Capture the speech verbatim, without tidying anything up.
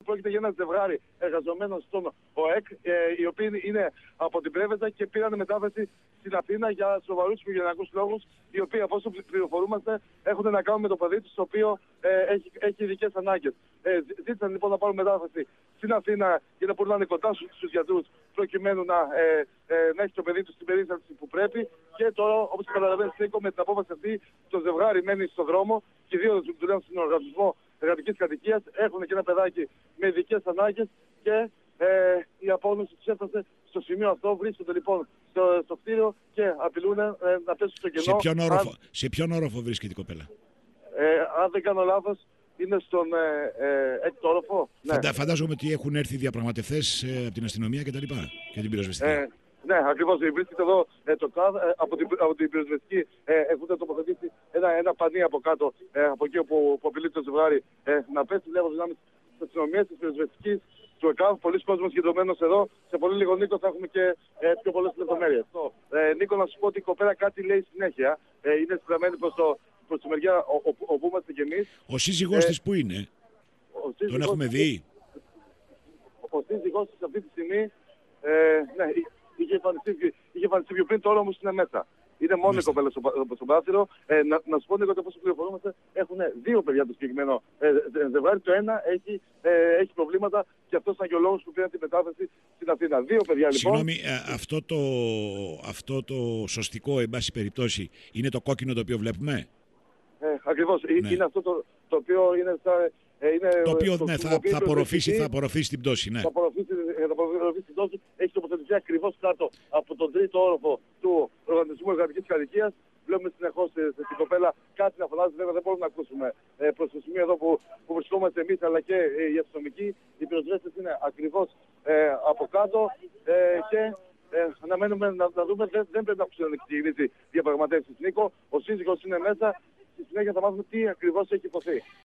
Πρόκειται για ένα ζευγάρι εργαζομένων στον ΟΕΚ, ε, οι οποίοι είναι από την Πρέβεζα και πήραν μετάβαση στην Αθήνα για σοβαρούς οικογενειακούς λόγους, οι οποίοι, από όσο πληροφορούμαστε, έχουν να κάνουν με το παιδί του, το οποίο ε, έχει, έχει ειδικές ανάγκες. Ε, ζήτησαν λοιπόν να πάρουν μετάβαση στην Αθήνα για να μπορούν να είναι κοντά στους γιατρούς, προκειμένου να, ε, ε, να έχει το παιδί του στην περίσταση που πρέπει. Και τώρα, όπως καταλαβαίνεις, Νίκο, με την απόφαση αυτή, το ζευγάρι μένει στον δρόμο και οι δύο δουλεύουν στον οργανισμό εργατικής κατοικίας, έχουν και ένα παιδάκι με ειδικές ανάγκες και ε, η απόγνωση τους έφτασε στο σημείο αυτό. Βρίσκονται λοιπόν στο, στο κτίριο και απειλούν ε, να πέσουν στο κενό. Σε ποιον όροφο, αν, σε ποιον όροφο βρίσκεται η κοπέλα? Ε, αν δεν κάνω λάθος, είναι στον ε, ε, έκτο όροφο. Ναι. Φαντα, φαντάζομαι ότι έχουν έρθει διαπραγματευτές ε, από την αστυνομία κτλ. Και την πυροσβεστική. Ε, Ναι, ακριβώς. Βρίσκεται εδώ ε, το ΚΑΔ. Ε, από την, από την πυροσβεστική ε, έχουν τοποθετήσει ένα, ένα πανί από κάτω, ε, από εκεί όπου, που απειλεί το ζευγάρι, ε, να πέσει λίγο δυνάμεις της αστυνομίας, της πυροσβεστικής, του ΕΚΑΒ. Πολλοί κόσμος συγκεντρωμένος εδώ. Σε πολύ λίγο, Νίκο, θα έχουμε και ε, πιο πολλές λεπτομέρειες. Ε, Νίκο, να σου πω ότι η κοπέλα κάτι λέει συνέχεια. Ε, είναι στραμμένη προς, το, προς τη μεριά όπου είμαστε κι εμείς. Ο σύζυγός ε, της που είναι? Τον έχουμε δει? Ο, ο σύζυγός της αυτή τη στιγμή, ε, ναι, είχε εμφανιστεί πιο πριν, τώρα όμως είναι μέσα. Είναι μόνο η κοπέλα στο, στο παράθυρο. Ε, να, να σου πω λίγο ότι όπως πληροφορούμαστε, έχουν δύο παιδιά το συγκεκριμένο ε, ζευγάρι. Το ένα έχει, ε, έχει προβλήματα και αυτός ήταν και ο λόγος που πήραν τη μετάβαση στην Αθήνα. Δύο παιδιά λοιπόν. Συγγνώμη, αυτό το, αυτό το σωστικό, εν πάση περιπτώσει, είναι το κόκκινο το οποίο βλέπουμε? Ε, ακριβώς. Ναι. Είναι αυτό το, το οποίο είναι στα... Είναι, το οποίο το, ναι, θα, θα, απορροφήσει, θα απορροφήσει την πτώση. Ναι. Θα απορροφήσει, θα απορροφήσει την πτώση. Έχει τοποθετηθεί ακριβώς κάτω από τον τρίτο όροφο του Οργανισμού Εργατικής Κατοικίας. Βλέπουμε συνεχώς στην κοπέλα κάτι να φωνάζει. Βέβαια δεν μπορούμε να ακούσουμε ε, προς το σημείο εδώ που, που βρισκόμαστε εμείς, αλλά και ε, οι αστυνομικοί. Οι πυροσβέστες είναι ακριβώς ε, από κάτω ε, και ε, αναμένουμε να, να δούμε. Δεν, δεν πρέπει να ξεκινήσει διαπραγματεύσεις, Νίκο. Ο σύζυγος είναι μέσα. Στη συνέχεια θα μάθουμε τι ακριβώς έχει υποθεί.